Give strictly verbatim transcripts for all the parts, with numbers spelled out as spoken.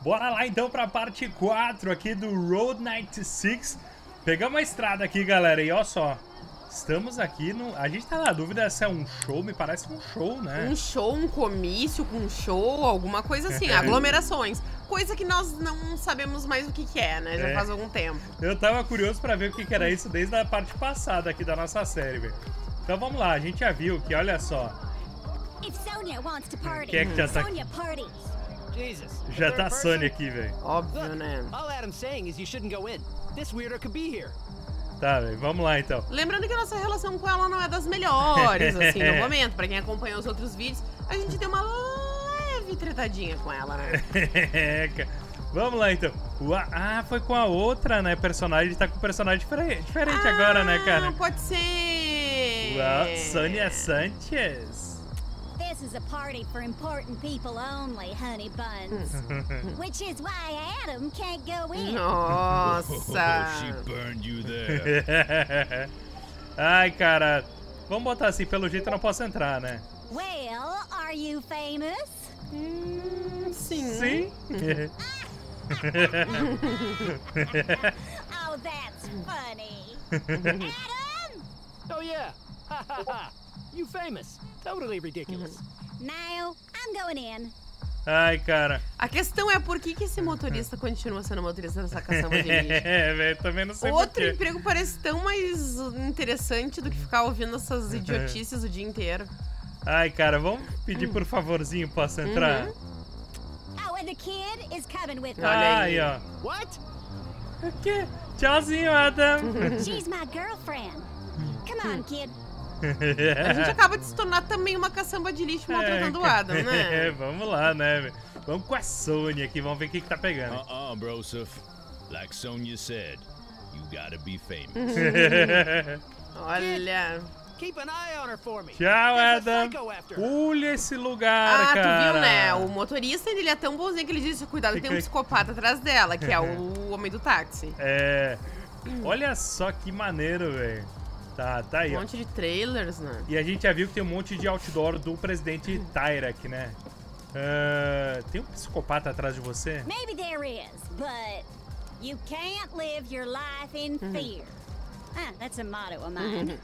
Bora lá então pra parte quatro aqui do Road noventa e seis. Pegamos a estrada aqui, galera, e ó só. Estamos aqui no... A gente tá na dúvida se é um show, me parece um show, né? Um show, um comício, um show, alguma coisa assim, aglomerações. Coisa que nós não sabemos mais o que que é, né? Já É. faz algum tempo. Eu tava curioso pra ver o que que era isso desde a parte passada aqui da nossa série, velho. Então vamos lá, a gente já viu que, olha só. If Sonia wants to party, Quem é que já tá, Sonia parties. Jesus. já tá a Sônia aqui, velho. Óbvio, né? All Adam's saying is you shouldn't go in. This weirdo could be here. Tá, velho, vamos lá então. Lembrando que a nossa relação com ela não é das melhores, assim, no momento. Pra quem acompanhou os outros vídeos, a gente deu uma leve tretadinha com ela, né? É, cara. Vamos lá então. Ua- Ah, foi com a outra, né? Personagem, tá com um personagem diferente, diferente agora, né, cara? Ah, pode ser. Uau, Sônia Sanchez. This is a party for important people only, honey buns. Which is why Adam can't go in. Nossa. She burned you there. Ai, cara. Vamos botar assim, pelo jeito eu não posso entrar, né? Well, are you famous? Hum, sim. Sim. Oh, that's funny. Adam! Oh yeah. Ha ha ha. You famous. Totally ridiculous. Now, I'm going in. Ai, cara. A questão é por que, que esse motorista continua sendo motorista dessa caçamba de lixo. É, velho, também não sei Outro porquê. emprego parece tão mais interessante do que ficar ouvindo essas idiotices o dia inteiro. Ai, cara, vamos pedir por favorzinho, posso entrar? Uhum. Oh, and the kid is coming with me. Olha Ai, aí. ó. What? O quê? Tchauzinho, Adam. She's my girlfriend. Come on, kid. A gente acaba de se tornar também uma caçamba de lixo maltratando o Adam, É, né? vamos lá, né, velho? Vamos com a Sônia aqui, vamos ver o que, que tá pegando. Uh-uh, Broseph. Like Sonia said, you gotta be famous. Olha. Keep an eye on her for me. Tchau, There's a Adam. psycho after her. Olha esse lugar, Ah, tu cara. viu, né? O motorista, ele é tão bonzinho que ele disse, cuidado que tem um psicopata atrás dela, que é o homem do táxi. É. Olha só que maneiro, velho. Tá, tá aí, Um ó. monte de trailers, né? E a gente já viu que tem um monte de outdoor do presidente Tyrek, né? Ah, tem um psicopata atrás de você? Maybe there is, but you can't live your life in fear. Ah, that's a motto of mine.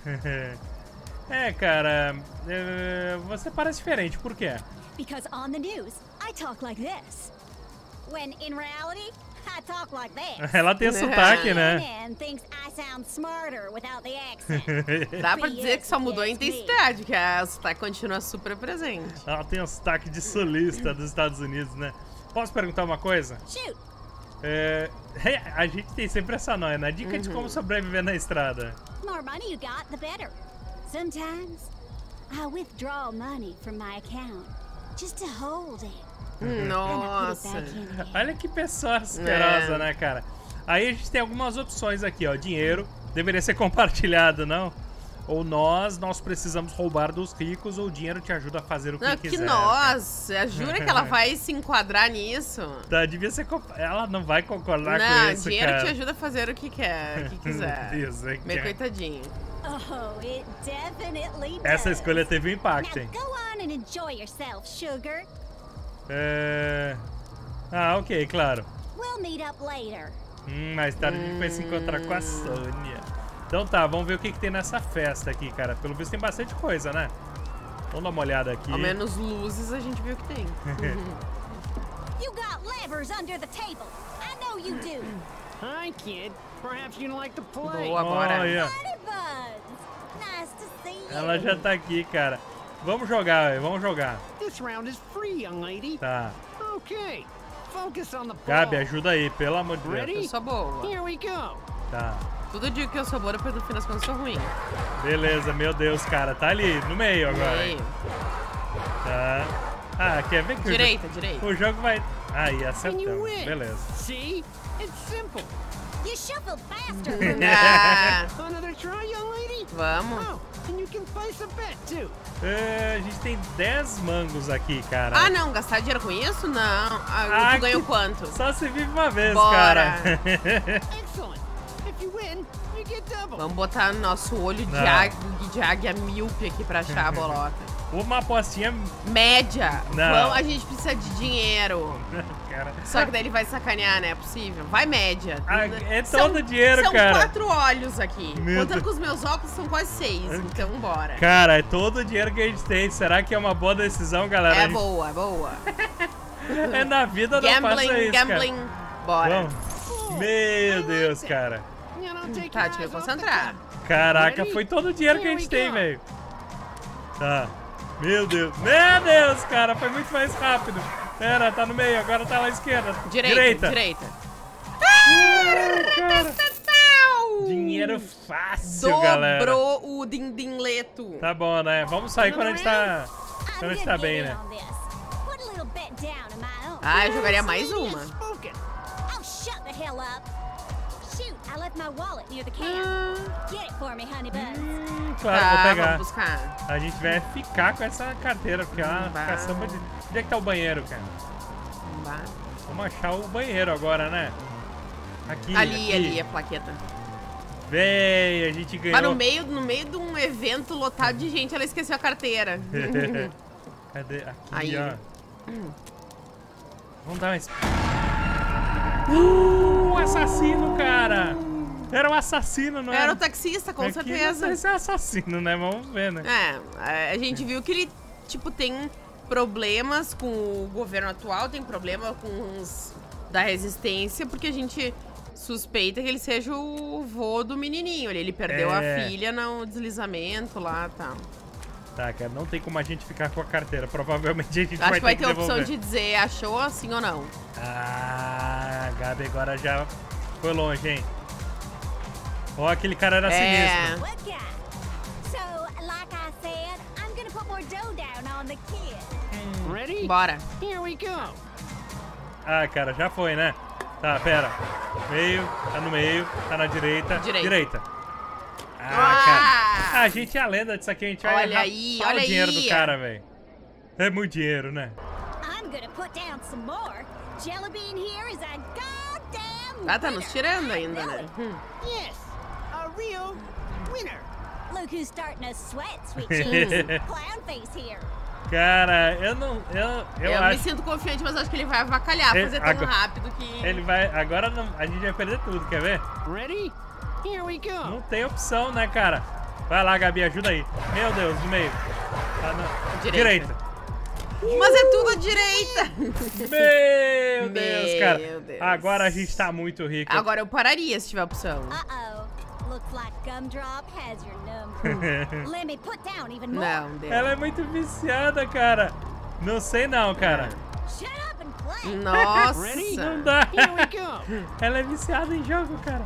É, cara, é, você parece diferente, por quê? Because on the news, I talk like this. When in reality, I talk like that. Ela tem sotaque, né? C N N thinks I sound smarter without the accent. Dá pra dizer que só mudou a intensidade, que a sotaque continua super presente. Ela tem um sotaque de sulista dos Estados Unidos, né? Posso perguntar uma coisa? Shoot. É, a gente tem sempre essa noia, né? Dica de como sobreviver na estrada. The more money you got, the better. Sometimes, I withdraw money from my account just to hold it. And I put Nossa. it back in again. Olha que pessoa asquerosa, É. né, cara? Aí a gente tem algumas opções aqui, ó. Dinheiro deveria ser compartilhado, não? Ou nós, nós precisamos roubar dos ricos, ou o dinheiro te ajuda a fazer o que Não, quiser. que nossa, jura que ela vai se enquadrar nisso? Tá, devia ser... comp- Ela não vai concordar com Não, isso, dinheiro cara. te ajuda a fazer o que quer, o que quiser. Meu Deus, é que Meio é. coitadinho. Oh, it definitely does. Essa escolha teve um impacto, hein? Now go on and enjoy yourself, sugar. É... Ah, ok, claro. We'll meet up later. Hum, mais tarde a gente vai se encontrar com a Sônia. Então tá, vamos ver o que, que tem nessa festa aqui, cara. Pelo visto tem bastante coisa, né? Vamos dar uma olhada aqui. Ao menos luzes a gente viu que tem. You got levers under the table. I know you do. Hi, kid. Perhaps you'd like to play. Boa, bora. Olha, Honey buns. Nice to see you. ela já tá aqui, cara. Vamos jogar, velho, vamos jogar. This round is free, young lady. Tá. Okay. Focus on the ball. Gabi, ajuda aí, pelo amor de Ready? Eu Deus. sou boa. Here we go. Tá. Tudo digo que eu sou boa, depois no fim das contas eu sou ruim. Beleza, meu Deus, cara. Tá ali, no meio agora. Meio. Tá. Ah, quer ver que o Direita, jogo- direita. o jogo vai... Aí, And you acertamos. win. Beleza. See? It's simple. You shuffled faster. Ah, Another try, young lady? vamos. Oh, and you can place a bet, too. É, a gente tem dez mangos aqui, cara. Ah, não, gastar dinheiro com isso? Não. Ah, Ah, tu ganhou que- quanto? Só se vive uma vez, Bora. cara. Excellent. If you win, you get double. Vamos botar nosso olho de Não. águia, de águia míope aqui pra achar a bolota. Uma apostinha... Média. Não. Vamos, a gente precisa de dinheiro. Cara. Só que daí ele vai sacanear, né? É possível. Vai média. Ah, é todo São- dinheiro, são cara. São quatro olhos aqui. Meu Contando Deus. com os meus óculos, são quase seis. Então, bora. Cara, é todo o dinheiro que a gente tem. Será que é uma boa decisão, galera? É A gente- boa, é boa. É na vida não faça Gambling, isso, gambling. cara. Bora. Vamos. Meu Deus, cara. You know, take Tá, your deixa eu eyes off the concentrar. clock. Caraca, foi todo o dinheiro que a gente tem, velho. Tá. Meu Deus. Meu Deus, cara. Foi muito mais rápido. Pera, tá no meio. Agora tá lá à esquerda. Direita, direita. Ah, cara. Dinheiro fácil, galera. Dobrou o dindinleto. Tá bom, né? Vamos sair quando a gente tá... Quando a gente tá bem, né? Ah, eu jogaria mais uma. Spoken. Oh, shut the hell up. Shoot, I left my wallet near the camp. Ah, Get it for me, honey buns. Hum, claro, tá, vou pegar. vamos buscar. A gente vai ficar com essa carteira, porque é uma Bah. caçamba de... Onde é que tá o banheiro, cara? Bah. Vamos achar o banheiro agora, né? Aqui, Ali, aqui. ali, a plaqueta. Véi, a gente ganhou. Mas no meio, no meio de um evento lotado de gente, ela esqueceu a carteira. Cadê? Aqui, Aí. ó. Vamos dar mais... Uh, assassino, cara! Era um assassino, não era? Era o taxista, com Aqui certeza. Não sei se é assassino, né? Vamos ver, né? É, a gente viu que ele, tipo, tem problemas com o governo atual, tem problema com os da resistência, porque a gente suspeita que ele seja o vô do menininho. Ele, ele perdeu É. a filha no deslizamento lá e tal. Tá, cara, não tem como a gente ficar com a carteira. Provavelmente a gente Acho vai que vai ter ter que a opção devolver. de dizer achou assim ou não. Ah, a Gabi agora já foi longe, hein? Ó, aquele cara era É. sinistro. What guy? So, like I said, I'm gonna put more dough down on the kid. Ready? Bora. Here we go. Ah, cara, já foi, né? Tá, pera. Meio, tá no meio, tá na direita. Direita. Ah, Ah! cara. A gente é a lenda disso aqui, a gente vai Olha errar aí, só olha o dinheiro aí. do cara, velho. É muito dinheiro, né? I'm gonna put down some more. Jelly bean here is a goddamn Ah, tá nos winner. tirando I ainda, know né? it. Hum. Yes, a real winner. Look who's starting to sweat, sweet cheeks. Clown face here. Cara, eu não. Eu, eu, Eu, me acho. sinto confiante, mas acho que ele vai avacalhar, É, fazer tão agora- rápido que... Ele vai. Agora não, a gente vai perder tudo, quer ver? Ready? Here we go. Não tem opção, né, cara? Vai lá, Gabi, ajuda aí. Meu Deus, no meio. Tá na... Direita. Direita. Mas é tudo à direita. Meu Deus, Meu cara. Deus. Agora a gente tá muito rico. Agora eu pararia se tiver opção. Uh-oh. Looks like Gumdrop has your number. Let me put down even more. Não, deu. Ela é muito viciada, cara. Não sei não, cara. Shut up and play. Ready? Não Nossa. dá. Here we go. Ela é viciada em jogo, cara.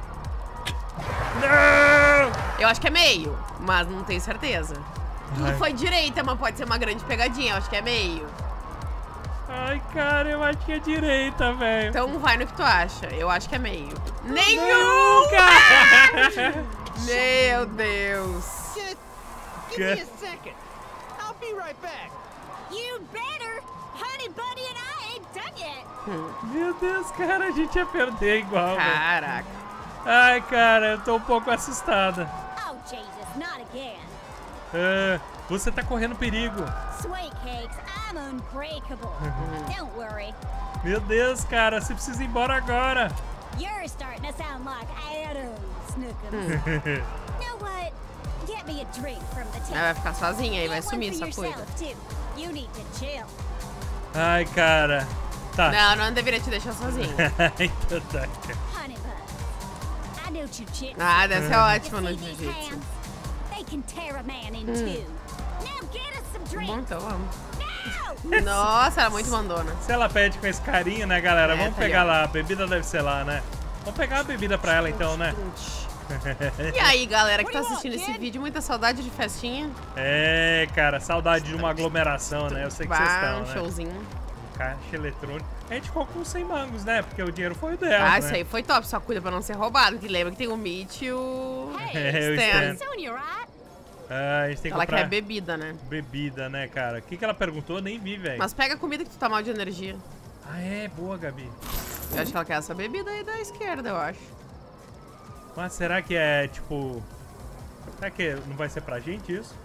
Não! Eu acho que é meio, mas não tenho certeza. Tudo Ai. foi direita, mas pode ser uma grande pegadinha. Eu acho que é meio. Ai, cara, eu acho que é direita, velho. Então vai no que tu acha. Eu acho que é meio. Nenhum! Não, cara! Meu Deus. Just give me a second. I'll be right back. You better. Honey Bunny and I ain't done yet. Meu Deus, cara, a gente ia perder igual, velho. Caraca. Ai, cara, eu tô um pouco assustada. Oh, Jesus, not again. Ah, você tá correndo perigo. Sweet cakes, I'm unbreakable. Don't worry. Meu Deus, cara, você precisa ir embora agora. You're starting to sound like Adam Snookums. Know what? Get me a drink from the Ela vai table. ficar sozinha aí, vai Get one sumir for essa coisa. yourself, too. You need to chill. Ai, cara. Tá. Não, não deveria te deixar sozinha. então tá. Honey buns. I know jujitsu. Ah, deve ser ótimo no You see these jiu-jitsu. hands? They can tear a man in two. Now get us some Bom, drinks. então vamos. No! Nossa, ela é muito mandona. Se ela pede com esse carinho, né, galera? É, Vamos tá pegar ligado. lá. A bebida deve ser lá, né? Vamos pegar a bebida pra ela então, né? E aí, galera que tá assistindo esse vídeo, muita saudade de festinha? É, cara, saudade de uma aglomeração, né? Eu sei que vocês Bah, estão, um né? showzinho. Caixa eletrônica. A gente ficou com cem mangos, né? Porque o dinheiro foi o dela, Ah, né? isso aí foi top, só cuida pra não ser roubado. Que lembra que tem o Meat e o É, o Stan. Stan. Soon, you're right. Ah, a gente tem que Ela comprar quer bebida, né? bebida, né, cara? O que, que ela perguntou? Eu nem vi, velho. Mas pega a comida que tu tá mal de energia. Ah, é? Boa, Gabi. Eu acho que ela quer essa bebida aí da esquerda, eu acho. Mas será que é, tipo... Será que não vai ser pra gente isso?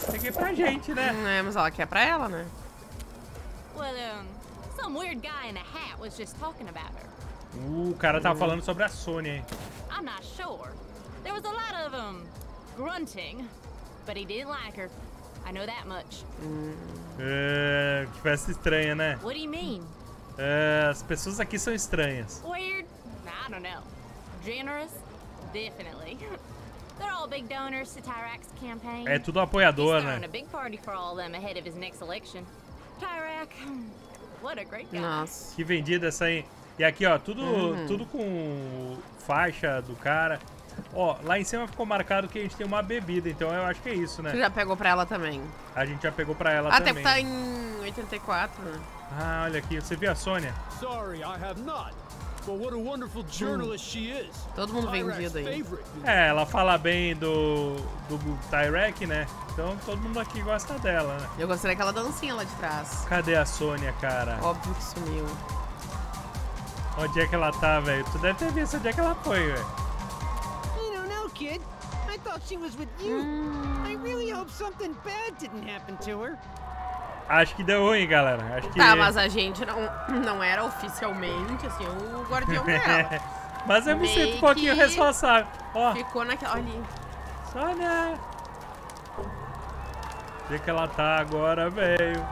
Peguei pra gente, né? É, mas ela quer pra ela, né? Well, um, some weird guy in a hat was just talking about her. Uh, o cara tava falando sobre a Sônia, hein? I'm not sure. There was a lot of, um, grunting, but he didn't like her. I know that much. É, que festa estranha, né? What do you mean? É, as pessoas aqui são estranhas. Weird? I don't know. Generous? Definitely. They're all big donors to Tyrak's campaign. É tudo apoiador, He's throwing né? a big party for all of them ahead of his next election. Tyrak, what a great guy. Nossa. Que vendida essa aí. E aqui, ó, tudo, tudo com faixa do cara. Ó, lá em cima ficou marcado que a gente tem uma bebida, então eu acho que é isso, Tu né? já pegou pra ela também. A gente já pegou pra ela Até também. porque tá em oitenta e quatro, né? Ah, olha aqui, você viu a Sônia? Sorry, I have not. But what a wonderful journalist she is. Todo mundo Tyrak's vendido aí. favorite. É, ela fala bem do, do Tyrek, né? Então todo mundo aqui gosta dela, né? Eu gostei daquela dancinha lá de trás. Cadê a Sônia, cara? Óbvio que sumiu. Onde é que ela tá, velho? Tu deve ter visto onde é que ela foi, velho. I don't know, kid. I thought she was with you. I really hope something bad didn't happen to her. Acho que deu ruim, galera. Acho que... Tá, mas a gente não, não era oficialmente, assim, o guardião dela. Mas eu me Meio sinto um pouquinho que responsável. Ó, Ficou naquela... Ali. Sônia! Onde é que ela tá agora, velho?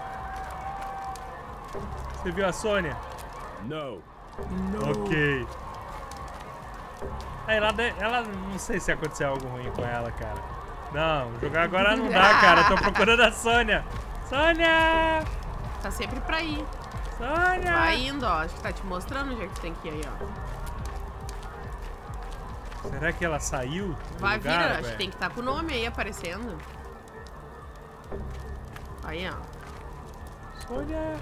Você viu a Sônia? No. Ok. Aí, ela, de- ela... Não sei se aconteceu algo ruim com ela, cara. Não, jogar agora não dá, cara. Tô procurando a Sônia. Sônia! Tá sempre pra ir. Sônia! Vai indo, ó. Acho que tá te mostrando onde é que tu tem que ir aí, ó. Será que ela saiu do Vai lugar, vir, acho velho? que tem que estar com o nome aí aparecendo. Aí, ó. Sônia!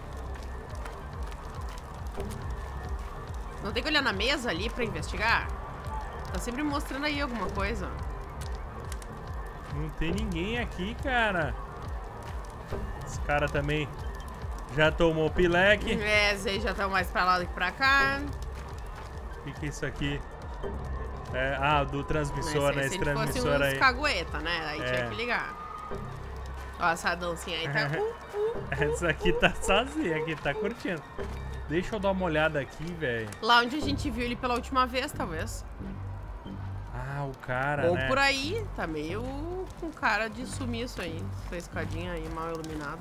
Não tem que olhar na mesa ali pra investigar? Tá sempre mostrando aí alguma coisa, ó. Não tem ninguém aqui, cara. Esse cara também já tomou o pileque. É, esses aí já estão mais pra lá do que pra cá. O que, que é isso aqui? É, ah, do transmissor, né? Se Esse ele fosse transmissor uns aí. cagueta, né? Aí É. tinha que ligar. Ó, essa dancinha aí tá... Uh, uh, uh. Essa aqui tá sozinha, aqui tá curtindo. Deixa eu dar uma olhada aqui, velho. Lá onde a gente viu ele pela última vez, talvez. Ah, o cara, Ou né? por aí, tá meio com cara de sumiço aí. Essa escadinha aí mal iluminada.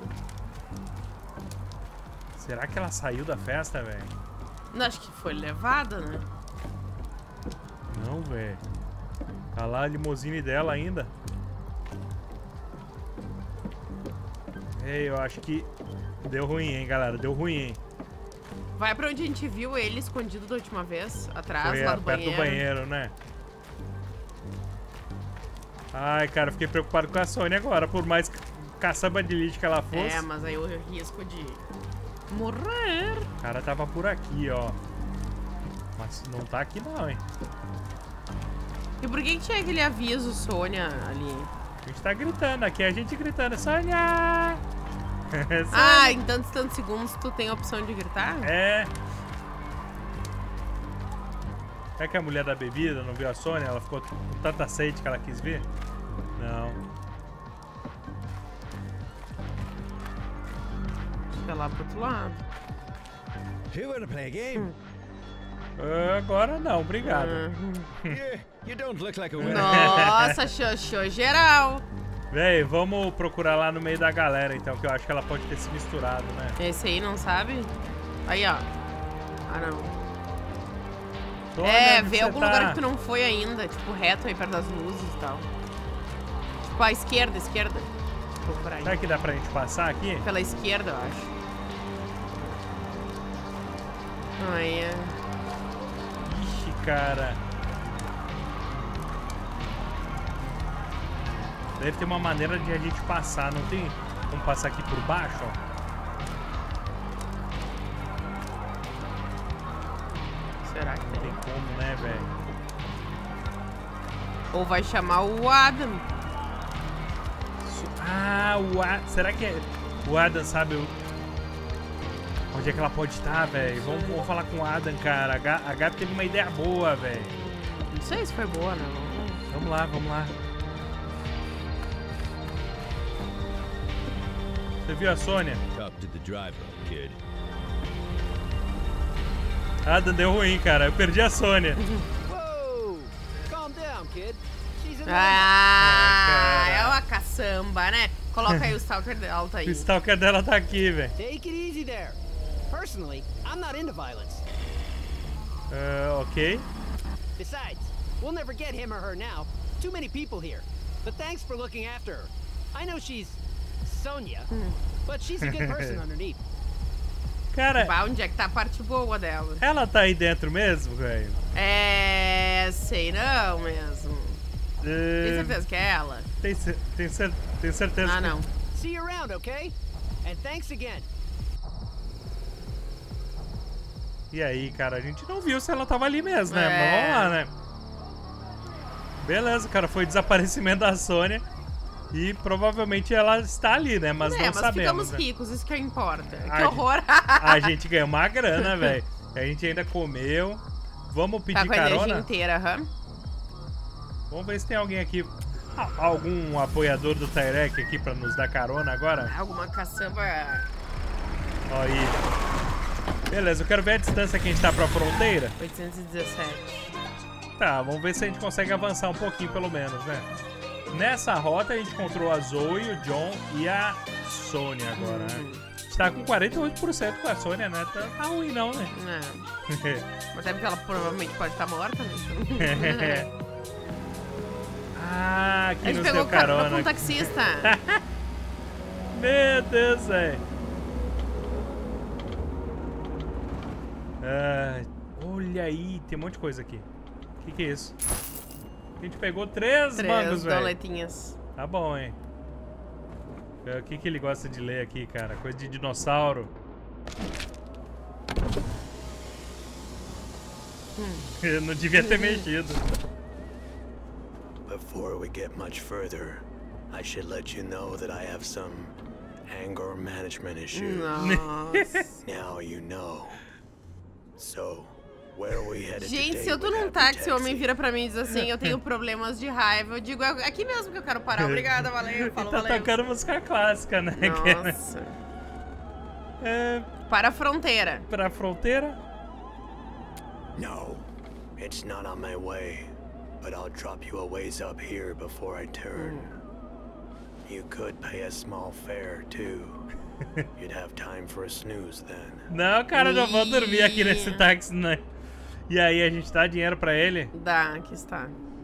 Será que ela saiu da festa, velho? Não, acho que foi levada, né? Não, velho. Tá lá a limousine dela ainda. Ei, eu acho que deu ruim, hein, galera? Deu ruim, hein? Vai pra onde a gente viu ele escondido da última vez, atrás, Foi lá é, do perto banheiro. do banheiro, né? Ai, cara, fiquei preocupado com a Sônia agora. Por mais caçamba de lixo que ela fosse. É, mas aí o risco de morrer. O cara tava por aqui, ó. Mas não tá aqui não, hein? E por que que tinha aquele aviso, Sônia, ali? A gente tá gritando aqui, a gente gritando, Sônia! Sônia! Ah, em tantos tantos segundos tu tem a opção de gritar? É. É que a mulher da bebida não viu a Sônia? Ela ficou com tanta sede que ela quis ver? Não. Acho que é lá pro outro lado. You wanna play a game? Ah, agora não, obrigado. Uhum. you, you don't look like a winner. Nossa, xoxô geral. Véi, vamos procurar lá no meio da galera, então, que eu acho que ela pode ter se misturado, né? Esse aí não sabe? Aí, ó. Ah, não. Sônia, É, onde vê você algum tá? lugar que tu não foi ainda. Tipo, reto aí perto das luzes e tal. Tipo, à esquerda, esquerda. Vou por aí. Será que dá pra gente passar aqui? Pela esquerda, eu acho. Aí, é. Ixi, cara. Deve ter uma maneira de a gente passar, não tem? Vamos passar aqui por baixo, ó. Será que Não tem? tem como, né, velho? Ou vai chamar o Adam. Ah, o Adam. Será que é... o Adam sabe o... onde é que ela pode estar, velho? Vamos, vamos falar com o Adam, cara. A Ga- a Gabi teve uma ideia boa, velho. Não sei se foi boa, né? Vamos lá, vamos lá. Você viu a Sônia? Talk to the driver, kid. Ah, deu ruim, cara. Eu perdi a Sônia. Whoa! Calm down, kid. She's an Ah, Ah, é uma caçamba, né? Coloca aí o stalker dela, tá aí. O stalker dela tá aqui, velho. Take it easy there. Personally, I'm not into violence. Uh, ok. Besides, we'll never get him or her now. Too many people here. But thanks for looking after her. I know she's Sonia, but she's a good person underneath. Cara, Bah, onde é que tá a parte boa dela? ela tá aí dentro mesmo, velho? É... sei não mesmo. Tem Uh, certeza que é ela? tem, cer- tem, cer- tem certeza Ah, que... não. See you around, okay? And thanks again. E aí, cara, a gente não viu se ela tava ali mesmo, né? É. Mas vamos lá, né? Beleza, cara, foi desaparecimento da Sônia. E provavelmente ela está ali, né? Mas é, não mas sabemos, ficamos né? ricos, isso que importa. A Que horror. A gente ganhou uma grana, velho. A gente ainda comeu. Vamos Tá pedir com a energia carona? inteira, aham. Vamos ver se tem alguém aqui. Ah, algum apoiador do Tyrek aqui pra nos dar carona agora? Alguma caçamba... Ó aí. Beleza, eu quero ver a distância que a gente tá pra fronteira. oitocentos e dezessete. Tá, vamos ver se a gente consegue avançar um pouquinho pelo menos, né? Nessa rota a gente encontrou a Zoe, o John e a Sônia agora, né? A gente tá com quarenta e oito por cento com a Sônia, né? Tá, tá ruim não, né? É. Até porque ela provavelmente pode estar morta, né? Então... Ah, A aqui gente nos pegou deu carona com carona. um taxista. Meu Deus, velho. Ah, olha aí, tem um monte de coisa aqui. O que, que é isso? A gente pegou três, Três mangos, velho. doletinhas. Tá bom, hein? O que, que ele gosta de ler aqui, cara? Coisa de dinossauro. Hum. Eu não devia ter mexido. Before we get much further, I should let you know that I have some anger management issues. Nossa. Now you know. So, where are we headed Gente, today se eu tô with num Happy táxi e o homem Taxi? vira pra mim e diz assim, eu tenho problemas de raiva, eu digo, é aqui mesmo que eu quero parar. Obrigada, valeu, falou, Tá valeu. tocando música clássica, né? Nossa. É, Para a fronteira. pra fronteira? No, it's not on my way. But I'll drop you a ways up here before I turn. You could pay a small fare too. You'd have time for a snooze then. Não, cara, não vou dormir aqui Ih. nesse táxi, né? E aí, a gente dá dinheiro pra ele? Dá, aqui está.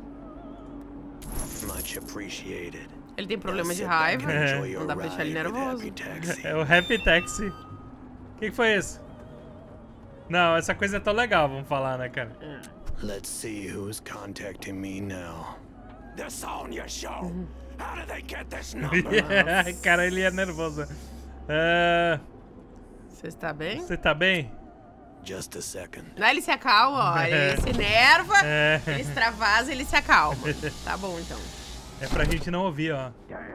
Much appreciated. Ele tem problema de Now sit back raiva, and enjoy É. your não dá pra deixar ele ride with nervoso. Happy Taxi. É o Happy Taxi. O que, que foi isso? Não, essa coisa é tão legal, vamos falar, né, cara? Let's see who's contacting me now. The Sonya Show. How did they get this number? Cara, ele é nervoso. Ah, Você está bem? você tá bem? Just a second. Não, ele se acalma, ó. Ele se nerva, É. ele extravasa, ele se acalma. Tá bom, então. É pra gente não ouvir, ó.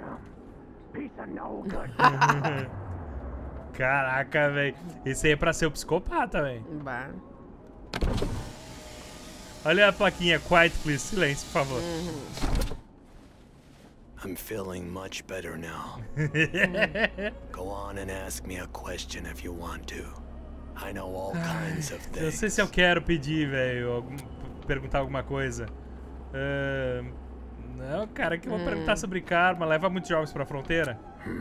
Caraca, velho. Esse aí é pra ser o psicopata, velho. Bah. Olha a plaquinha, quiet please, silêncio, por favor. I'm feeling much better now. Go on and ask me a question if you want to. I know all kinds of Eu não sei things. se eu quero pedir, velho, algum- perguntar alguma coisa. Ah, não, cara, que eu vou perguntar sobre karma. Leva muitos jogos pra fronteira?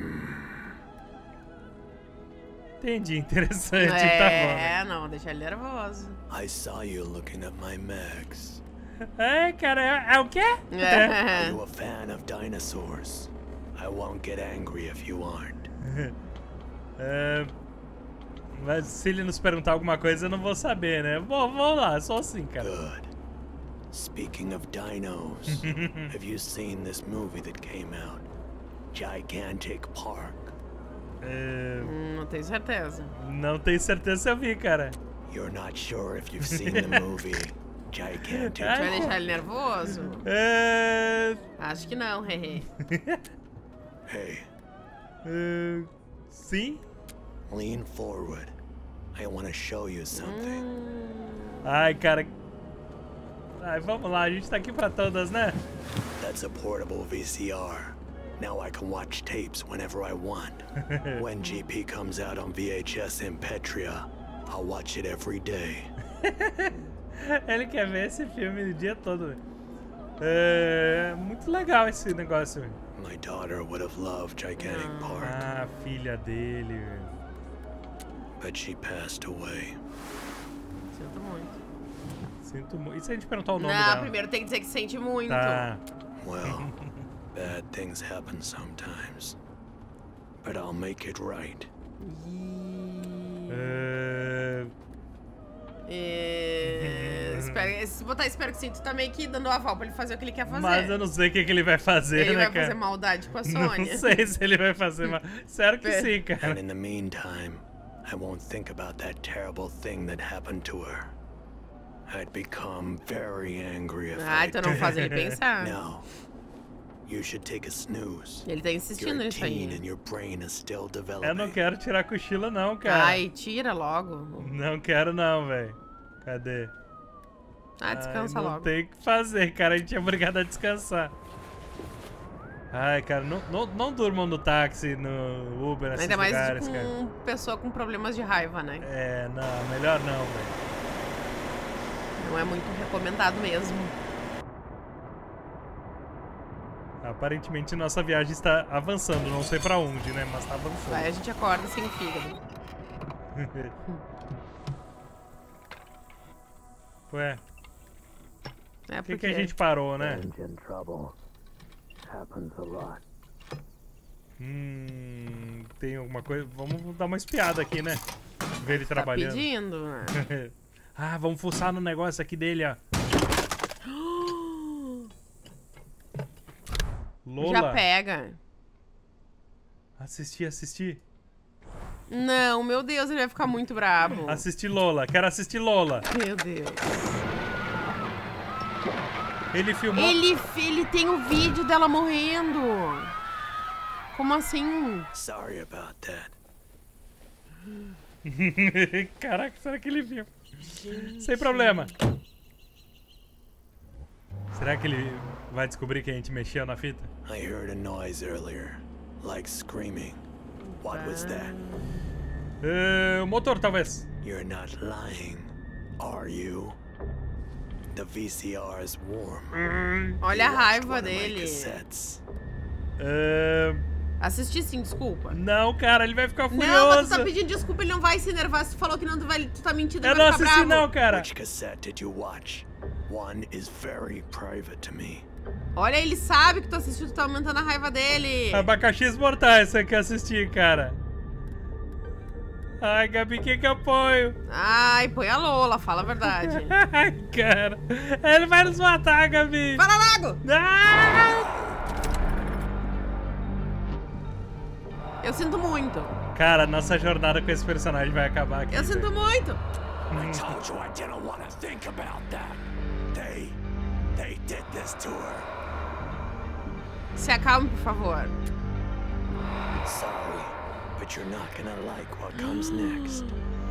Entendi, interessante, tá bom. É, não, deixa ele nervoso. I saw you looking at my Max. É, cara, é, é o quê? Are É. you a fan of dinosaurs? I won't get angry if you aren't. É, mas se ele nos perguntar alguma coisa, eu não vou saber, né? Bom, vamos lá, só assim, cara. Good. Speaking of dinos, have you seen this movie that came out? Gigantic Park. É, Hum, Não tenho certeza. não tenho certeza se eu vi, cara. You're not sure if you've seen the movie Gigantic Ah, Vai Park. deixar ele nervoso? É, Acho que não, hehe. Hey, é, sim? lean forward. I want to show you something. Ai, cara. Ai, vamos lá, a gente tá aqui pra todas, né? That's a portable V C R. Now I can watch tapes whenever I want. When G P comes out on V H S in Petria, I'll watch it every day. Ele quer ver esse filme o dia todo. É muito legal esse negócio. My daughter would have loved Gigantic Park. Ah, filha dele. But she passed away. Sinto muito. Sinto muito. E se a gente perguntar o nome Não, dela? primeiro tem que dizer que sente muito. Tá. Well, bad things happen sometimes. But I'll make it right. É... É... espero, se botar espero que sim, tu tá meio que dando aval pra ele fazer o que ele quer fazer. Mas eu não sei o que, que ele vai fazer, Ele né, vai cara? fazer maldade com a Sônia. Não sei se ele vai fazer mal. Sério que sim, cara. And in the meantime, I won't think about that terrible thing that happened to her. I'd become very angry if Ah, I então não faz ele pensar. No. You should take a snooze. Ele tá insistindo You're a nisso teen aí. and your brain is still developing. Eu não quero tirar cochilo não, cara. Ai, tira logo. Não quero não, velho. Cadê? Ah, descansa Ai, não logo. tem o que fazer, cara. A gente é obrigado a descansar. Ai, cara, não, não, não durmam no táxi, no Uber, nesses Ainda mais lugares, com cara. pessoa com problemas de raiva, né? É, não, melhor não, velho. Não é muito recomendado mesmo. Aparentemente nossa viagem está avançando, não sei pra onde, né? Mas tá avançando. Aí a gente acorda sem fígado. Ué, É por que, porque... que a gente parou, né? In trouble. Happens a lot. Hum, tem alguma coisa? Vamos dar uma espiada aqui, né? Ver ele Tá trabalhando. pedindo, né? Ah, vamos fuçar no negócio aqui dele, ó. Lola. Já pega. Assistir, assistir. Não, meu Deus, ele vai ficar muito brabo. Assistir Lola. Quero assistir Lola. Meu Deus. Ele filmou... Ele, ele tem o vídeo dela morrendo. Como assim? Sorry about that. Caraca, será que ele viu? Sem problema. Será que ele vai descobrir que a gente mexeu na fita? I heard a noise earlier, like screaming. What was that? Uh, o motor, talvez. You're not lying, are you? The V C R is warm. Olha a You watched raiva one of my dele. cassettes. Uh, Assisti sim, desculpa. não, cara, ele vai ficar furioso. Não, mas tu tá pedindo desculpa, ele não vai se enervar. Se tu falou que não, tu, vai, tu tá mentindo, Eu ele não vai ficar assisti bravo. não, cara. Which cassette did you watch? One is very private to me. Olha, ele sabe que tu assistiu, tu tá aumentando a raiva dele. Abacaxis mortais, você quer assistir, cara. Ai, Gabi, quem que eu ponho? Ai, põe a Lola, fala a verdade. Ai, cara. Ele vai nos matar, Gabi. Fala logo! Ah! Eu sinto muito. Cara, nossa jornada com esse personagem vai acabar aqui. Eu velho. sinto muito. I told you I didn't want to think about that. They, they did this to her. Se acalme, por favor. Sorry, but you're not gonna like what comes next.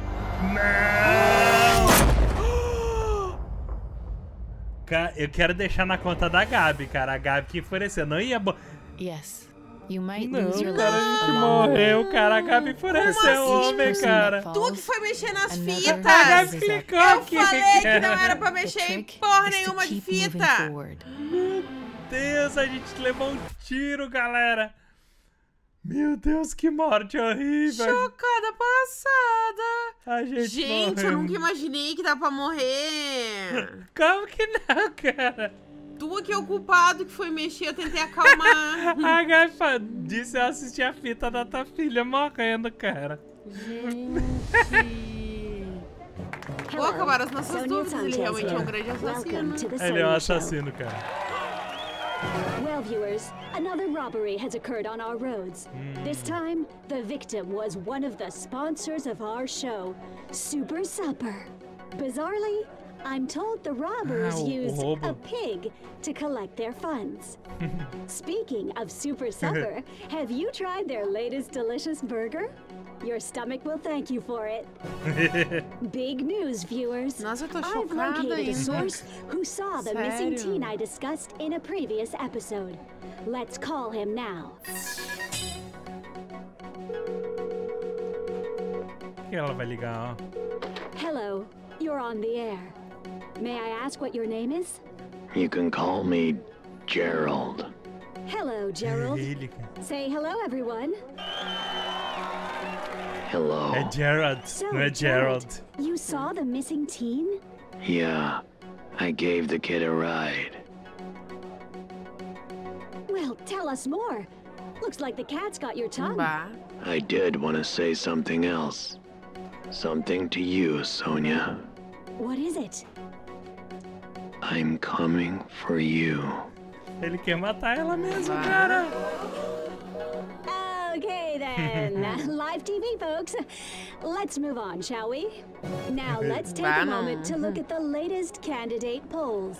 Cara, eu quero deixar na conta da Gabi, cara. A Gabi que enfureceu. Não ia... Bo... Yes, you might Não, lose your cara, a life gente along the way. morreu, cara. A Gabi enfureceu o assim? homem, cara. Tu que foi mexer nas Another fitas. A Gabi clicou Eu aqui, falei que cara. não era pra The mexer em trick porra is to nenhuma de keep moving fita. forward. Meu Deus, a gente levou um tiro, galera. Meu Deus, que morte horrível. Chocada passada. A gente, Gente, morreu. eu nunca imaginei que dá pra morrer. Como que não, cara? Tu que é o culpado que foi mexer, eu tentei acalmar. A Gabi fa- disse eu assisti a fita da tua filha morrendo, cara. Gente. Pô, acabaram as nossas dúvidas. Ele realmente é um grande assassino. Ele é um assassino, cara. Well, viewers, another robbery has occurred on our roads. This time, the victim was one of the sponsors of our show, Super Supper. Bizarrely, I'm told the robbers Ah, o- o used roubo. a pig to collect their funds. Speaking of Super Supper, have you tried their latest delicious burger? Your stomach will thank you for it. Big news, viewers. Nossa, eu tô I've chocada located a ainda. source who saw the missing Sério? teen I discussed in a previous episode. Let's call him now. Que ela vai ligar, ó. Hello, you're on the air. May I ask what your name is? You can call me Gerald. Hello, Gerald. Ele, cara. Say hello, everyone. Hello. É Gerald, So, não é Gerald. you saw the missing teen? Yeah, I gave the kid a ride. Well, tell us more. Looks like the cat's got your tongue. Bah. I did want to say something else. Something to you, Sonia. What is it? I'm coming for you. Ele quer matar ela mesmo, cara. Okay then, live T V folks. Let's move on, shall we? Now let's take a moment to look at the latest candidate polls.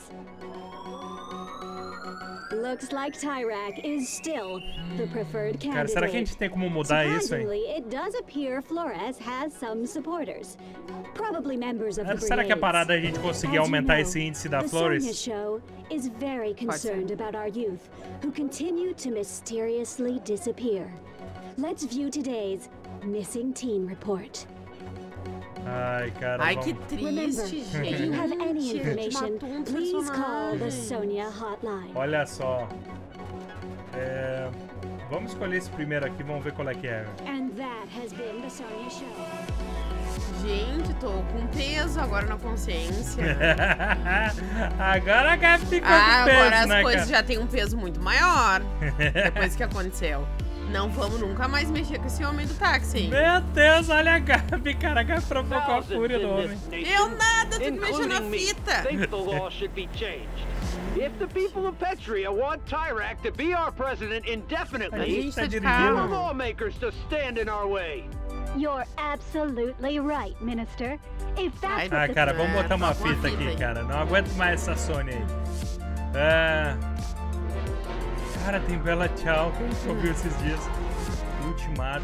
Looks like Tyrak is still the preferred candidate. Cara, será que a gente tem como mudar isso, hein? Surprisingly, it does appear Flores has some supporters. Probably members of the Será que a brigades. parada é a gente conseguir As you aumentar know, esse índice da the Sonia Flores? Show is very concerned about our youth who continue to mysteriously disappear. Let's view today's missing teen report. Ai, cara, Ai, vamos... que triste, If you have any gente. information, Matou um please call the personagem. Sonia hotline. Olha só. É... Vamos escolher esse primeiro aqui, vamos ver qual é que é. And that has been the Sonia Show. Gente, tô com peso agora na consciência. Agora a Gabi ficou Ah, com peso, agora as né, coisas cara? já têm um peso muito maior depois que aconteceu. Não vamos nunca mais mexer com esse homem do táxi. Meu Deus, olha a Gabi, cara. A Gabi provocou a fúria do homem. Eu nada, tem que mexer na including me, fita. think the law should be changed. If the people of Petria want Tyrak to be our president A indefinitely, gente tá who de are carro. lawmakers to stand in our way? You're absolutely right, Minister. If that's Ah, what the cara, vamos botar uma Tá, uma fita fita aqui, aí. cara. Não aguento mais essa Sony aí. É... Cara, tem Bela Tchau, que a gente ouviu esses dias. Ultimato.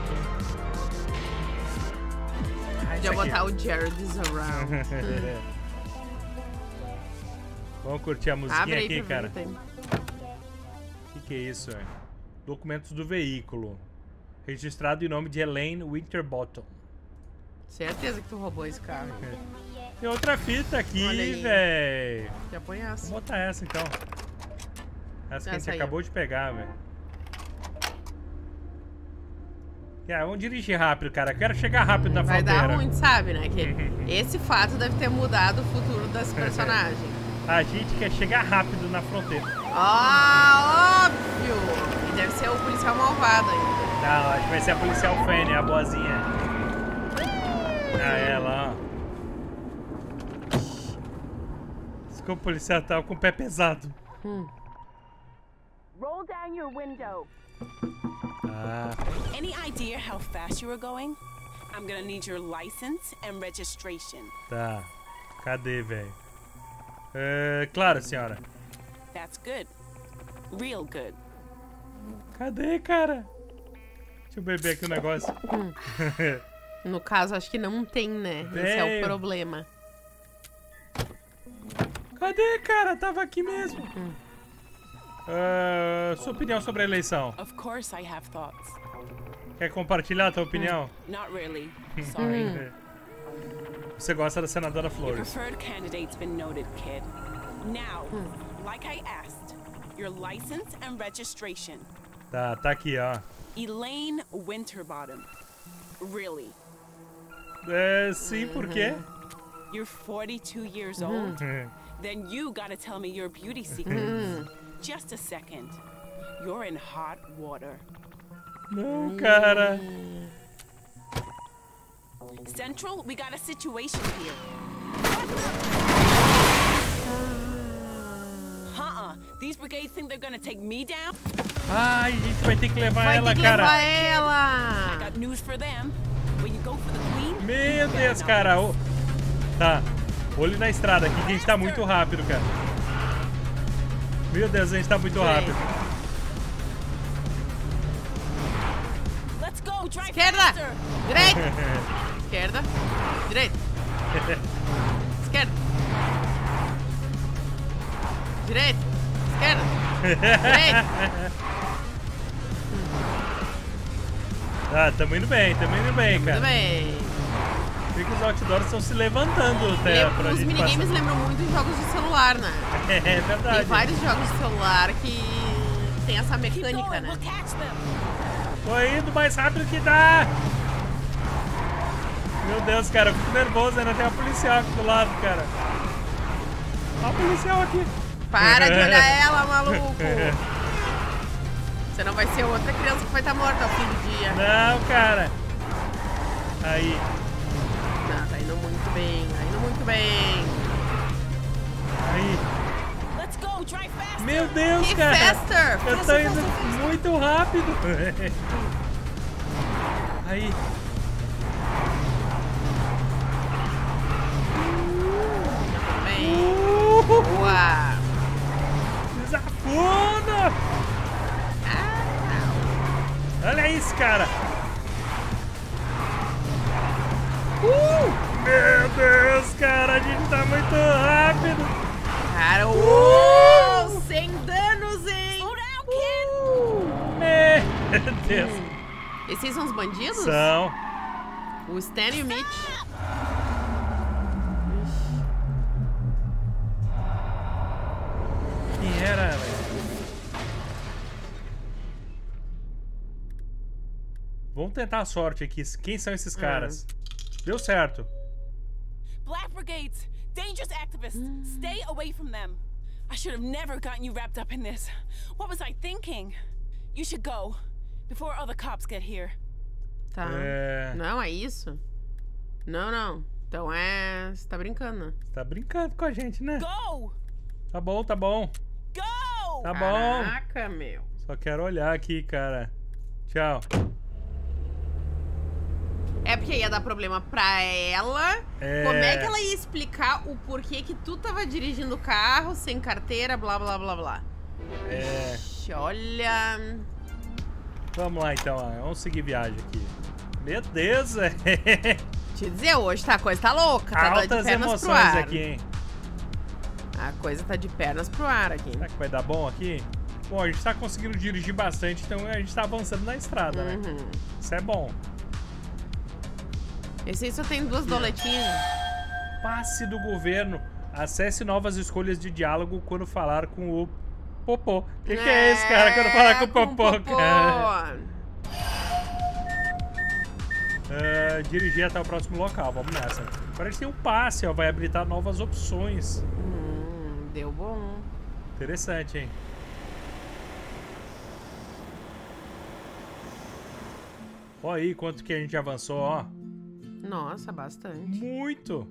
Ah, Podia isso aqui. botar o Jared is around. Vamos curtir a musiquinha Abre aí aqui, pra cara. ver. O que, que é isso, é? Documentos do veículo. Registrado em nome de Elaine Winterbottom. Certeza que tu roubou esse carro. Tem outra fita Olha aqui, aí. véi. Já põe essa. Vou botar essa, então. Essa que a gente Essa aí, acabou ó. de pegar, velho. Yeah, vamos dirigir rápido, cara. Eu quero chegar rápido na Vai fronteira. dar ruim, sabe, né? Que esse fato deve ter mudado o futuro das personagens. A gente quer chegar rápido na fronteira. Ah, óbvio! E deve ser o policial malvado ainda. Não, acho que vai ser a policial Fanny, a boazinha. Ah, ela, ó. Diz que o policial tava com o pé pesado. Hum. Roll down your window. Ah, Any idea how fast you were going? I'm gonna need your license and registration. tá. Cadê, velho? É, claro, senhora. That's good. Real good. Cadê, cara? Deixa eu beber aqui o negócio. No caso, acho que não tem, né? Esse é o Veio. problema. Cadê, cara? Tava aqui mesmo. Ah, sua opinião sobre a eleição. Of course I have thoughts. Quer compartilhar a tua opinião? Not really. Sorry. Você gosta da senadora Your Flores. preferred candidate's been noted, kid. Now, like I asked, your license and registration. Tá, tá aqui, ó. Elaine Winterbottom. Really? É, sim, por quê? You're forty-two years old? Then you gotta tell me your beauty secrets. Just a second. You're in hot water. Não, cara. Central, we got a situation here. Uh-uh. These brigades think they're gonna take me down? Ai, a gente vai ter que levar Vai ela, ter que cara. levar ela! Got news for them. When you go for the queen, Meu Deus, cara. Ô, tá. Olho na estrada aqui, que a gente tá muito rápido, cara. Meu Deus, a gente tá muito rápido. let's go, go! Drive Esquerda! faster! Direita! Esquerda! Direita! Esquerda! Direita! Esquerda! Direita! Ah, tamo indo bem, tamo indo bem, cara. Tudo bem. Por que os outdoors estão se levantando até Lembra, pra os gente minigames passar. lembram muito de jogos de celular, né? É verdade. Tem vários jogos de celular que tem essa Keep mecânica, going, né? we'll catch them. Tô indo mais rápido que dá. Meu Deus, cara, eu fico nervoso, ainda tem uma policial aqui do lado, cara. Olha a policial aqui. Para de olhar ela, maluco! Você não vai ser outra criança que vai estar morta ao fim do dia. Não, cara. Aí. Não, tá indo muito bem, tá indo muito bem. Aí. Let's go! Drive faster! Meu Deus, Que cara. faster! Eu tô Faster, indo faster, faster. muito rápido. Aí. Tudo bem. Uh, Boa! desafunda. Olha isso, cara. Uh, meu Deus, cara, a gente tá muito rápido. Cara, uh, sem danos, hein? Slow down, kid! Meu Deus. Esses são os bandidos? São. O Stan e o Mitch. Quem era, velho? Vamos tentar a sorte aqui. Quem são esses caras? Deu certo. Black Brigades! Dangerous activists! Stay away from them! I should have never gotten you wrapped up in this. What was I thinking? You should go before other cops get here. Tá. É... Não, é isso? Não, não. Então é... Você tá brincando. Tá brincando com a gente, né? Go! Tá bom, tá bom. Go! Tá bom. Caraca, meu. Só quero olhar aqui, cara. Tchau. É porque ia dar problema pra ela. É... Como é que ela ia explicar o porquê que tu tava dirigindo o carro sem carteira, blá, blá, blá, blá. É... Ixi, olha... Vamos lá, então. Ó. Vamos seguir viagem aqui. Meu Deus, é... Te dizer, hoje tá, a coisa tá louca. Tá de Altas pernas pro emoções ar. aqui, hein? A coisa tá de pernas pro ar aqui. Será que vai dar bom aqui? Bom, a gente tá conseguindo dirigir bastante, então a gente tá avançando na estrada, né? Uhum. Isso é bom. Esse aí só tem duas doletinhas. Passe do governo. Acesse novas escolhas de diálogo quando falar com o Popô. O que, que é esse, cara, quando falar com o Popô, com o Popô. cara? Uh, dirigir até o próximo local, vamos nessa. Agora a gente tem um passe, ó, vai habilitar novas opções. Hum, deu bom. Interessante, hein? Olha aí quanto que a gente avançou, ó. Nossa, bastante. Muito!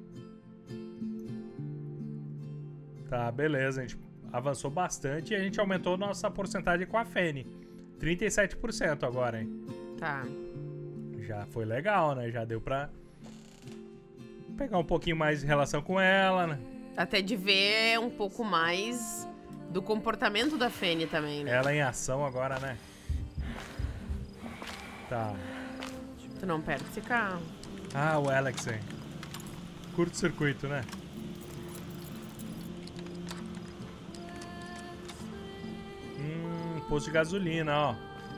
Tá, beleza, a gente avançou bastante e a gente aumentou nossa porcentagem com a Fanny. trinta e sete por cento agora, hein? Tá. Já foi legal, né? Já deu pra pegar um pouquinho mais de relação com ela, né? Até de ver um pouco mais do comportamento da Fanny também, né? Ela em ação agora, né? Tá. Tu não perde esse carro. Ah, o Alex, hein? Curto-circuito, né? Hum, posto de gasolina, ó.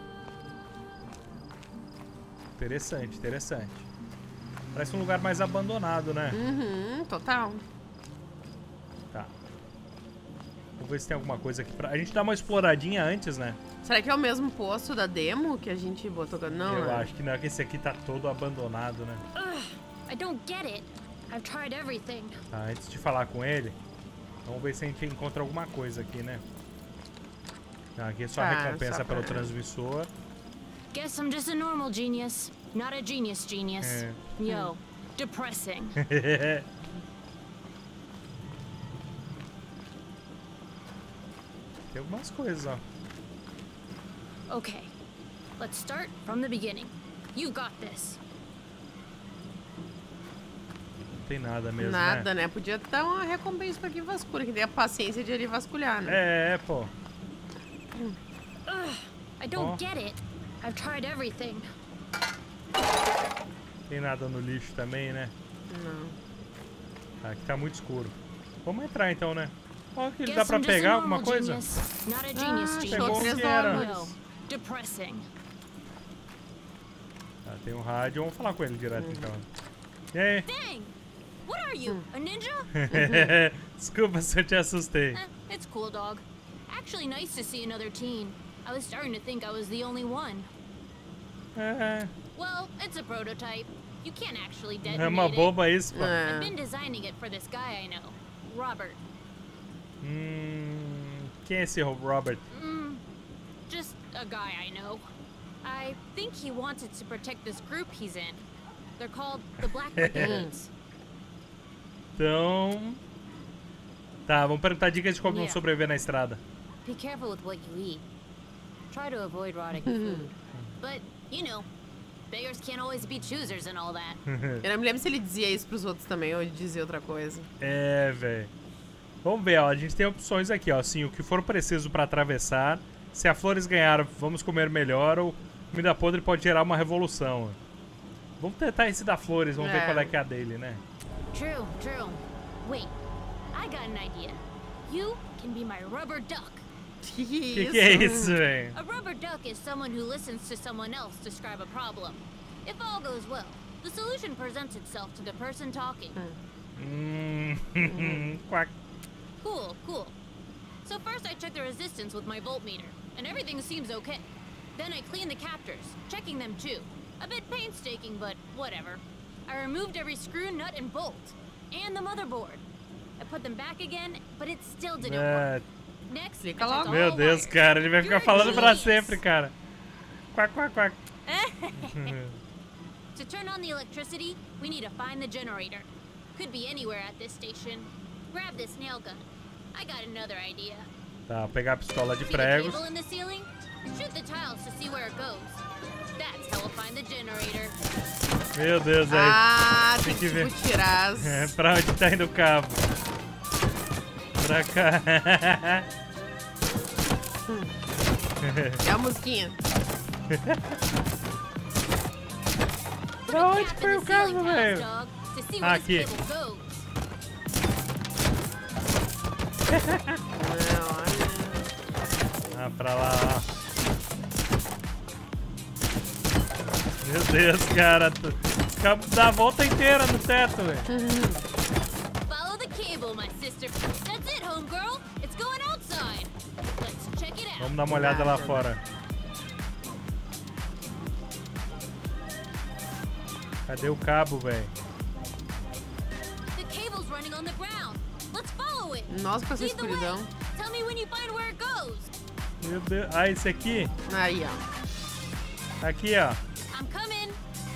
Interessante, interessante. Parece um lugar mais abandonado, né? Uhum, total. Tá. Vou ver se tem alguma coisa aqui pra... A gente dá uma exploradinha antes, né? Será que é o mesmo posto da demo que a gente botou? Não, Eu né? acho que não, que esse aqui tá todo abandonado, né? Ugh, I don't get it. I've tried everything. Tá, antes de falar com ele, vamos ver se a gente encontra alguma coisa aqui, né? Não, aqui é só Tá, recompensa só pelo pra- transmissor. Guess I'm just a normal genius, not a genius genius. É. Yo, depressing. Tem algumas coisas, ó. Okay, let's start from the beginning. You got this. Não tem nada mesmo, Nada, né? né? Podia dar uma recompensa pra quem vasculha, que tem a paciência de ele vasculhar, né? É, pô. Ugh, I don't Oh. get it. I've tried everything. Tem nada no lixo também, né? Não. Aqui tá muito escuro. Vamos entrar então, né? Ó, que dá pra pegar alguma coisa? Ah, pegou o que era. Depressing. Ah, tem um rádio, vamos falar com ele direto então. E aí? Dang! What are you, a ninja? Desculpa se eu te assustei. Eh, it's cool, dog. Actually nice to see another teen. I was starting to think I was the only one. É, Well, it's a prototype. You can't actually é detonate uma boba isso, pô. it. I've been designing it for this guy I know, Robert. Hum, quem é esse Robert? Mm, just a guy I know. I think he wanted to protect this group he's in. They're called the Black Brigades. Então... Tá, vamos perguntar dicas de como Yeah. sobreviver na estrada. Be careful with what you eat. Try to avoid rotting food. But, you know, beggars can't always be choosers and all that. Eu não me lembro se ele dizia isso pros outros também ou ele dizia outra coisa. É, velho. Vamos ver, ó. A gente tem opções aqui, ó. Assim, o que for preciso pra atravessar. Se a Flores ganhar, vamos comer melhor. Ou comida podre pode gerar uma revolução. Vamos tentar esse da Flores. Vamos É. ver qual é que é a dele, né? True, true. Wait, I got an idea. You can be my rubber duck. Que Que que é isso, velho? A rubber duck is someone who listens to someone else describe a problem. If all goes well, the solution presents itself to the person talking. Hum, quack. Cool, cool. So first I check the resistance with my voltmeter, and everything seems okay. Then I clean the captors, checking them too. A bit painstaking, but whatever. I removed every screw, nut, and bolt. And the motherboard. I put them back again, but it still didn't É, work. Next, I Explica checked logo. all meu Deus, wires. cara. Ele vai ficar You're a falando pra genius. sempre, cara. Quack, quack, quack. To turn on the electricity, we need to find the generator. Could be anywhere at this station. Grab this nail gun. I got another idea. Tá, vou pegar a pistola de See the pregos. cable in the ceiling? Shoot the tiles to see where it goes. That's how we'll find the generator. Meu Deus, aí. Ah, Tem tem que que ver. tipo, tirar as... É, pra onde tá indo o cabo? Pra cá. É a musiquinha. Pra onde Tap in foi the o cabo, ceiling tiles, velho? dog, to see Ah, where aqui. this cable goes. Não, olha. Ah, pra lá, ó. Meu Deus, cara. tu- Cabo dá a volta inteira no teto, velho. Follow the cable, my sister. That's it, homegirl. It's going outside. Let's check it out. Vamos dar uma olhada lá fora. Cadê o cabo, velho? The cable's running on the ground. Let's follow it. Nossa, com essa Lead the way. escuridão. Tell me when you find where it goes. Meu Deus. Ah, esse aqui? Aí, ó. Aqui, ó. I'm coming.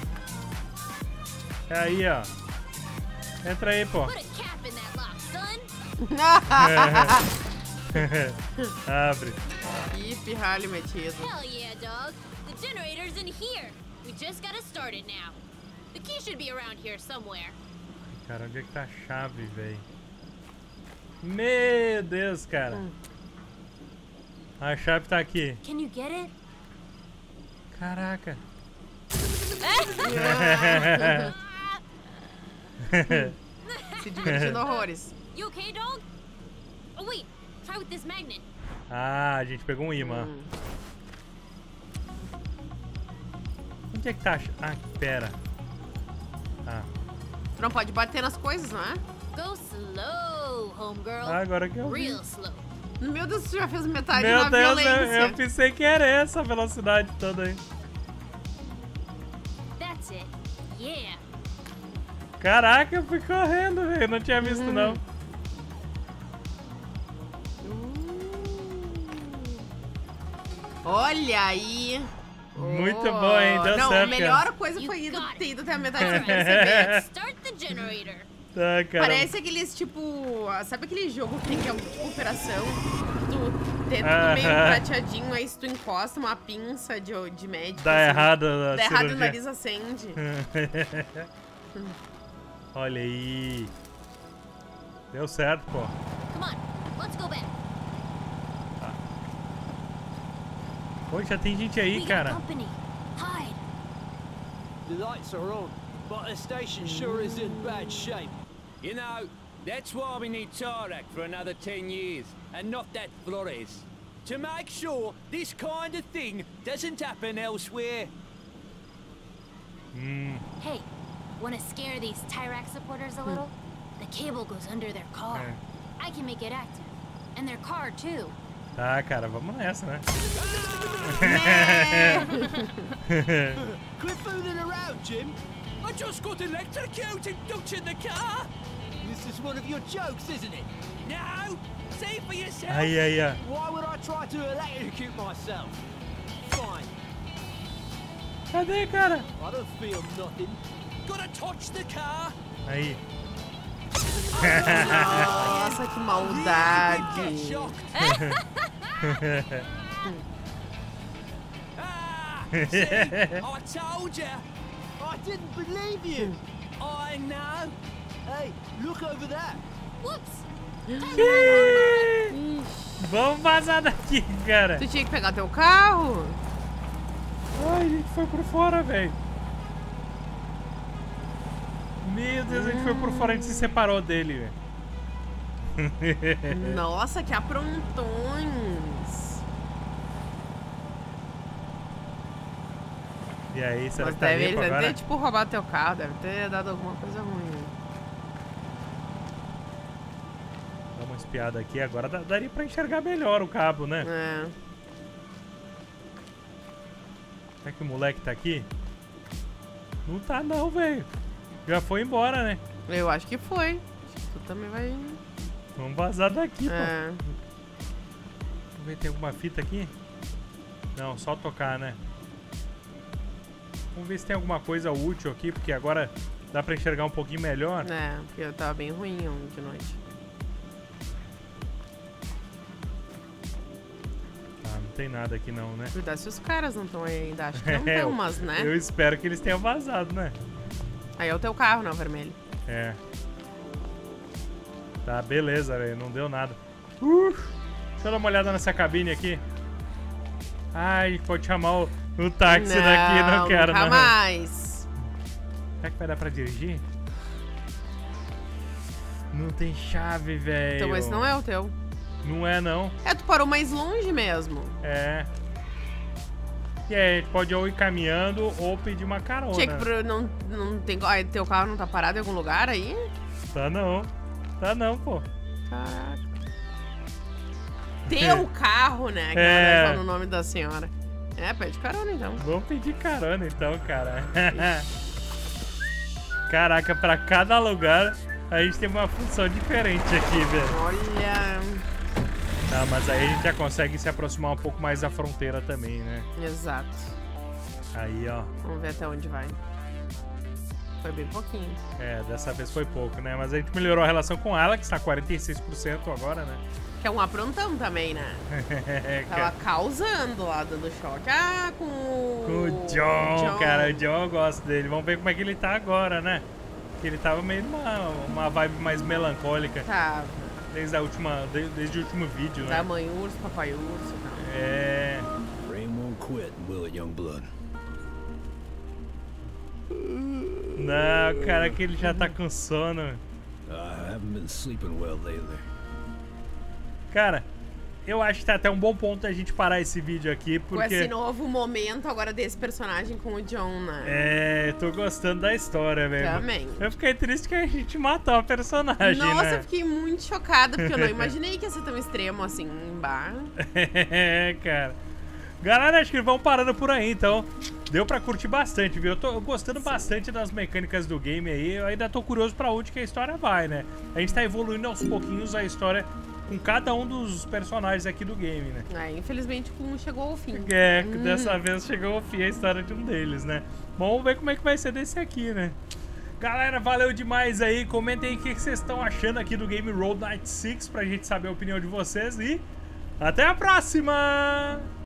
É aí, ó. Entra aí, pô. Put a cap in that lock, son. Abre. Ih, pirralho metido. Hell yeah, dog. The generator's in here. We just gotta start it now. The key should be around here somewhere. Cara, onde é que tá a chave, velho? Meu Deus, cara. A chave tá aqui. Can you get it? Caraca. Se divertindo horrores. You okay, dog? Oh wait, try with this magnet. Ah, a gente pegou um imã. Onde é que tá a chave? Ah, pera. Ah. Tu não pode bater nas coisas, não é? Go slow, homegirl. Ah, agora que eu vi. Real slow. Meu Deus, tu já fez metade Meu na Deus, eu, violência. eu pensei que era essa velocidade toda aí. That's it. Yeah. Caraca, eu fui correndo, velho. Não tinha visto, não. Olha aí. Muito bom, hein? Deu Não, certo, a melhor cara. coisa foi You ido, got ter it. ido até a metade sem Alright, perceber. Start the generator. Tá, cara. Parece aqueles, tipo... Sabe aquele jogo que tem que é um tipo operação? Tu tem tudo Aham. meio prateadinho, aí se tu encosta uma pinça de, de médico... Dá assim, errado a Dá errado e o cirurgia. nariz acende. Olha aí. Deu certo, pô. Come on, let's go back. Pô, já tem gente We aí, got cara. company. Hide. The lights are on. but the station sure is in bad shape. You know, that's why we need Tarak for another ten years, and not that Flores. To make sure this kind of thing doesn't happen elsewhere. Mm. Hey, want to scare these Tyrak supporters a little? The cable goes under their car. É. I can make it active. And their car, too. Tá, cara, vamos nessa, né? Quit fooling around, Jim. I just got electrocuted touching the car. This is one of your jokes, isn't it? No, see for yourself. Ai, ai, ai. Why would I try to electrocute myself? Fine. Cadê, cara? I don't feel nothing. Gotta touch the car. Aí. Nossa, que maldade. Ah, see, I told you. I didn't believe you. I know. Hey, look over there. Whoops. Vamos vazar daqui, cara. Tu tinha que pegar teu carro. Ai, a gente foi por fora, velho. Meu Deus, a gente foi por fora, a gente se separou dele, velho. Nossa, que aprontões. E aí, será Mas que tá deve, limpo ele deve agora? ter, tipo, roubado teu carro, deve ter dado alguma coisa ruim. Dá uma espiada aqui, agora dá- daria pra enxergar melhor o cabo, né? É. Será que o moleque tá aqui? Não tá não, velho. Já foi embora, né? Eu acho que foi. Acho que tu também vai... Vamos vazar daqui, É. pô. Vamos ver, tem alguma fita aqui? Não, só tocar, né? Vamos ver se tem alguma coisa útil aqui, porque agora dá pra enxergar um pouquinho melhor. É, porque eu tava bem ruim ontem de noite. Ah, não tem nada aqui não, né? Cuidado se os caras não estão aí ainda. Acho que não tem eu- umas, né? Eu espero que eles tenham vazado, né? Aí é o teu carro, né, o vermelho. É. Tá, beleza, velho. Não deu nada. Uh, deixa eu dar uma olhada nessa cabine aqui. Ai, pode chamar o, o táxi não, daqui, não quero, nunca não. mais. Será que vai dar pra dirigir? Não tem chave, velho. Então esse não é o teu. Não é, não. É, tu parou mais longe mesmo. É. E aí, a gente pode ou ir caminhando ou pedir uma carona. Tinha que pro, não, não tem... Ai, teu carro não tá parado em algum lugar aí? Tá não. Tá não, pô. Caraca. Teu carro, né? Que É. na verdade tá no nome da senhora. É, pede carona então. Vamos pedir carona então, cara. Caraca, pra cada lugar a gente tem uma função diferente aqui, velho. Olha... Tá, mas aí a gente já consegue se aproximar um pouco mais da fronteira também, né? Exato. Aí, ó. Vamos ver até onde vai. Foi bem pouquinho. É, dessa vez foi pouco, né? Mas a gente melhorou a relação com ela, que está quarenta e seis por cento agora, né? Que é um aprontão também, né? É, Tava cara. causando lá, dando choque. Ah, com o... Com o John, cara. O John eu gosto dele. Vamos ver como é que ele tá agora, né? Porque ele tava meio numa uma vibe mais melancólica. Tá. Desde, a última, desde, desde o último vídeo, né? Da mãe urso, papai urso e tal. É... Rain won't quit, will it, young blood? Não, cara, que ele já tá com sono. I haven't been sleeping well lately. Cara, eu acho que tá até um bom ponto a gente parar esse vídeo aqui, Com porque... esse novo momento agora desse personagem com o John, né? É, tô gostando da história, velho. Também. Eu fiquei triste que a gente matou a personagem, Nossa, né? eu fiquei muito chocada, porque eu não imaginei que ia ser tão extremo assim, em bar. É, cara. Galera, acho que vamos parando por aí, então. Deu pra curtir bastante, viu? Eu tô gostando Sim. bastante das mecânicas do game aí. Eu ainda tô curioso pra onde que a história vai, né? A gente tá evoluindo aos pouquinhos a história com cada um dos personagens aqui do game, né? É, infelizmente um chegou ao fim. É, Hum. dessa vez chegou ao fim a história de um deles, né? Bom, vamos ver como é que vai ser desse aqui, né? Galera, valeu demais aí. Comentem aí o que vocês estão achando aqui do game Road Night seis pra gente saber a opinião de vocês. E até a próxima!